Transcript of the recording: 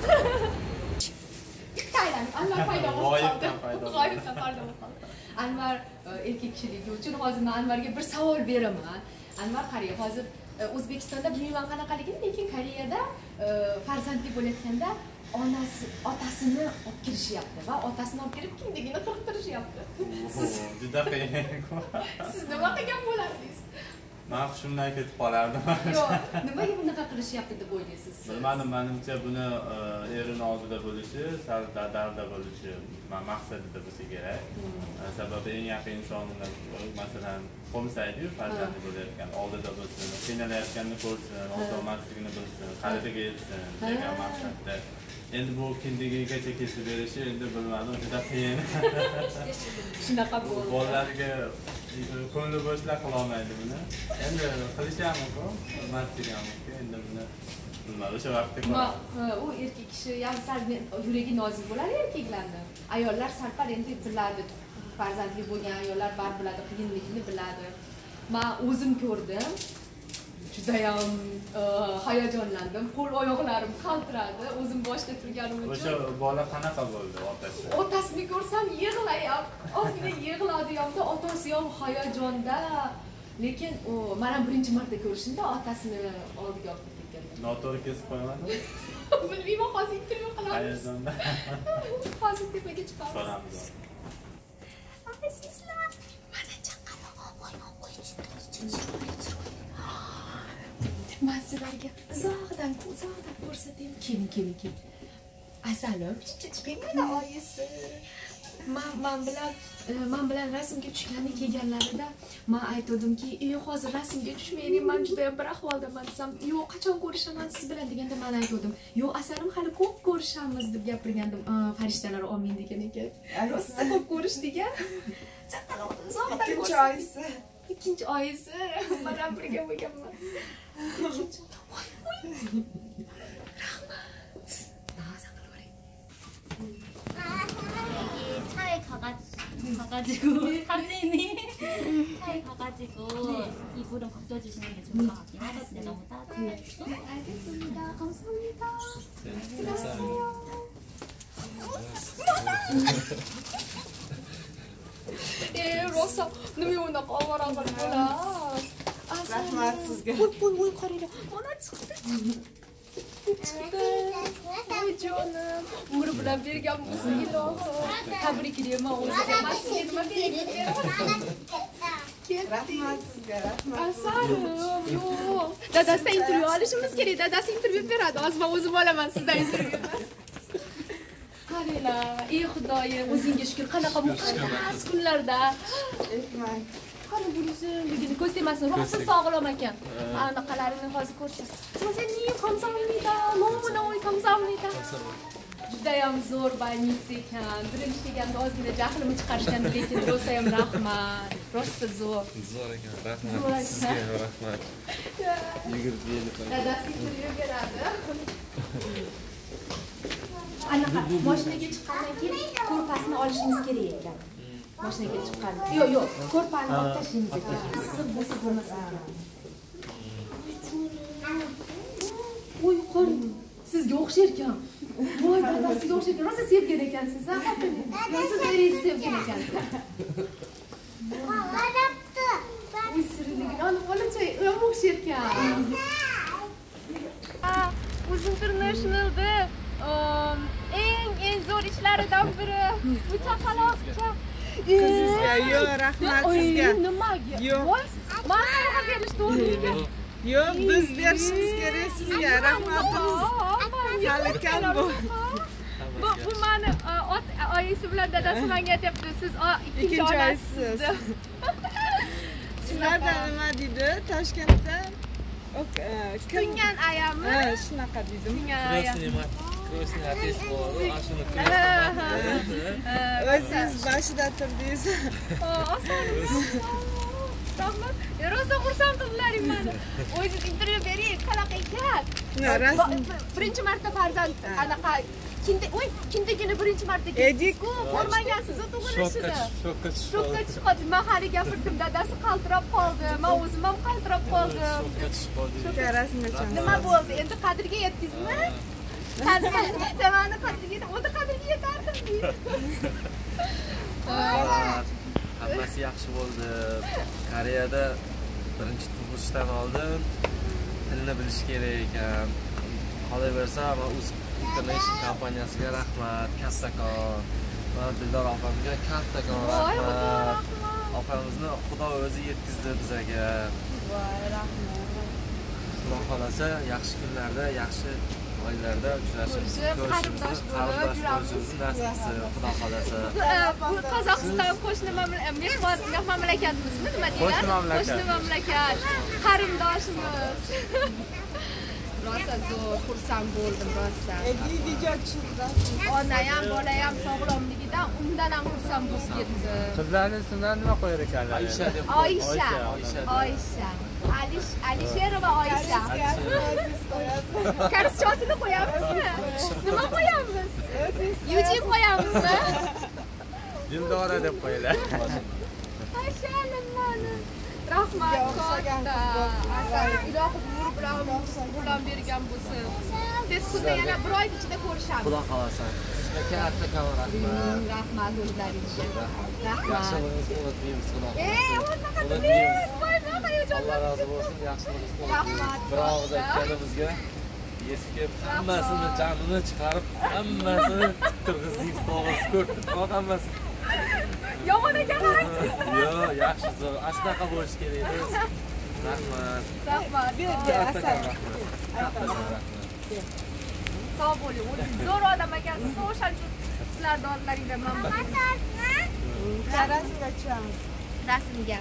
Taylan, Anvar paydo bo'lib qoldi. G'oyibdan paydo bo'lib qoldi. Anvar erkak kishiligi uchun hozir men Anvarga bir savol beraman. Anvar qarang, hozir O'zbekistonda bilmayman qanaqaligini, lekin Koreyada farzandli bo'layotganda otasini olib kirishyapti va otasini olib kirib kindigini qirqtirishyapti. Siz juda qiyin. Siz nima qilgan bo'lardingiz? Men hushimdan ketib qolardim. Yo'q, nimaga bunaqa qilishyapti deb o'ylaysiz? Bilmadim, menimcha buni erini oldida bo'lishi, sal darda bo'lishi maqsadida bo'lsa kerak. Sababi eng yaqin insonini, masalan, qo'msaydi-yu, farzandli bo'layotgan oldida bo'lsin, qiynalayotganini ko'rsin, osomasligini bilsin, qadriga yetsin degan maqsadda. Endi bu kindigigacha kesib berishi endi bilmadim, juda qiyin. Shunaqa bo'ldi. Bolalarga ko'ngli bo'shlar qila olmaydi buni. Endi qilishi ham mumkin, qilmasligi ham mumkin. Endi buni bilmadim, o'sha vaqtda u erkak kishi ham sal yuragi nozik bo'ladi erkaklarning. Ayollar sal endi biladi, farzandli bo'lgan ayollar bar biladi, qiyinlikni biladi. Men o'zim ko'rdim. Judayam hayajonlandim, qo'l oyoqlarim qaltiradi, o'zim boshda turganim uchun. O'sha bola qanaqa bo'ldi otasi? Otasini ko'rsam yig'layapti, ozgina yig'ladi-da, otasi ham hayajonda. Lekin u men birinchi marta ko'rishimda otasini oldiga olib ketgan. Noto'g'ri kesib qo'ymadimi? Bilmayman, hozir intervyu qilamiz. Hayajonda. Hozir tepaga chiqamiz. So'ramiz. Sizlar mana chaqaloq oynoq qo'yishdi. Men sizlarga uzoqdan ko'rsataymi. Keling. Asalim, chiqing mana oyisi. Men bilan rasmga tushgani kelganlarida men aytdimki, hozir rasmga tushmaylik, men juda bir ahvoldaman desam, yo'q, qachon ko'rishaman siz bilan deganda men aytdim. Yo'q, asalim hali ko'p ko'rishamiz deb gapirgandim. Farishtalar omin degan ekan. Rosa ko'p ko'rish degan. Chaqaloqni uzoqdan ko'rishamiz. Ikkinchi oyisi men ham birga bo'lganman. 차에 가가지고 사진이 차에 가가지고 이불은 벗겨주시는 게 좋을 것 같긴 하거든요. 너무 따뜻해가지고. 네, 알겠습니다. 감사합니다. rosa nima unaqa ovoralar bo'ladi. Rahmat sizga. Voy qaranglar. Ona chiqdi. Voy jonim. Umr bilan bergan bo'lsa ilohim. Tabriklayman o'ziga. Sizga nima kerak? Rahmat sizga, rahmat. Asalim, yo'q. Dadasidan intervyu olishimiz kerak. Dadasi intervyu beradi. Hozir men o'zim olaman sizdan intervyuni. Qaranglar, ey Xudoyim, o'zingga shukr, qanaqa muqaddas kunlarda. Rahmat. Qani bunisini ko'z temasin, rosa sog'lom ekan. Anaqalarini hozir ko'rsin. O'zing kamsahamnida, nominoy kamsahamnida. Judayam zo'r больница ekan. Birinchi kelganda ozgina jahlimni chiqarishgan, lekin rosa ham rahmat. Rosa zo'r. Zo'r ekan, rahmat. Sizga rahmat. Yugurib yelib. Dadasi intervyu beradi. Anaqa mashinaga chiqqandan keyin ko'rpasini olishimiz kerak ekan. Mashinaga chiqqan. Yo'q, ko'rpani olib tashlaymiz ekan. Issiq bo'lmasa kerak. Voy, qo'ring. Sizga o'xshar ekan. Voy, dadasiga o'xshar ekan. Rosa sevgan ekansiz, ha? Siz eringizni sevgan ekansiz. Voy, sirligini olib olacha, ham o'xshar ekan. Uz International'da eng zo'r ishlaridan biri bu chaqaloqcha. Sizga yo'q, rahmat sizga. Nimaga? Yo'q. Men sovg'a berish to'g'rimi? Yo'q, biz berishimiz kerak sizga. Rahmatimiz. Hali kam bu. Bu meni oyisi bilan dadasi menga aytibdi, siz ikkinchi onasiz. Sizlarda nima deydi? Toshkentda Kungan ayami? Ha, shunaqa deydi. Kungan ayami. Krosni artist bor, ashuni O'zingiz boshida turdingiz. Rahmat. Rosa xursand qildilaring meni. O'zingiz intervyu bering, qanaqa ekan? Birinchi marta farzand anaqa kindigini birinchi marta Edik-ku, ko'rmagansiz tug'ilishida. Shokka tushib qoldi. Men hali gapirdim, dadasi qaltirab qoldi. Men o'zim ham qaltirab qoldim. Shokka rasmga chiqamiz. Nima bo'ldi? Endi qadriga yetdingizmi? Sen bana qadriga, o'ta qadriga yetardim. Hammasi yaxshi bo'ldi. Koreyada birinchi tug'ishdan oldin tilni bilish kerak ekan. Qolaversa, o'z international kompaniyasiga rahmat, kattakon. Va Dildor opamga kattakon rahmat. Opamizni Xudo o'zi yetkazdi bizga. Voy, rahmat. Xudo xolasa, yaxshi kunlarda, yaxshi oylarda uchrashib, ko'rishimizni, qarindosh bo'lishimizni nasib etsin, Xudo xolasa. Bu Qozog'iston qo'shni mamlakatimizmi, nima deyiladi? Qo'shni mamlakat. Qarindoshimiz. Rosa zo'r, xursand bo'ldim rosa. Onam, bolam sog'lomligidan undan ham xursand bo'lib ketdi. Qizlarning ismlarini nima qo'yar ekanlar? Oysha deb. Oysha. Alisher va Oysha. Karschotini qo'yamizmi? Nima qo'yamiz? Yujib qo'yamizmi? Dildora deb qo'yinglar. Rahmat katta. Asal ilohim nur bilan bergan bo'lsin. Biz kuzda yana bir oy ichida ko'rishamiz. Xudo xolasa. Sizga kattakon rahmat. Rahmat o'zlaringizga. Rahmat. Yaxshilig'ingizni unutmaymiz, Xudo xolasa. Unutmaymiz. Alloh rozi bo'lsin, yaxshilig'ingizni unutmaymiz. Bir og'iz aytganimizga eski hammasini jonini chiqarib, hammasini turg'izdingiz, to'g'risi ko'rdim. Hammasi Yomon ekan. Yo'q, yaxshi zo'r. Asnaqa bo'lish kerak biz. Rahmat. Rahmat. Kattakon rahmat. Sog' bo'ling. O'zingiz zo'r odam ekansiz. O'shancha sizlar dodlaringizdan mamnun. Rasmga tushamiz. Rasmga.